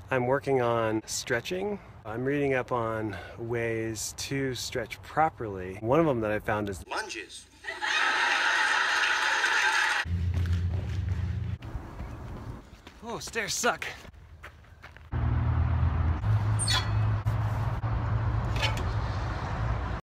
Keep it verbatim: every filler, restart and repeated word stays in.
I'm working on stretching. I'm reading up on ways to stretch properly. One of them that I found is lunges. Oh, stairs suck.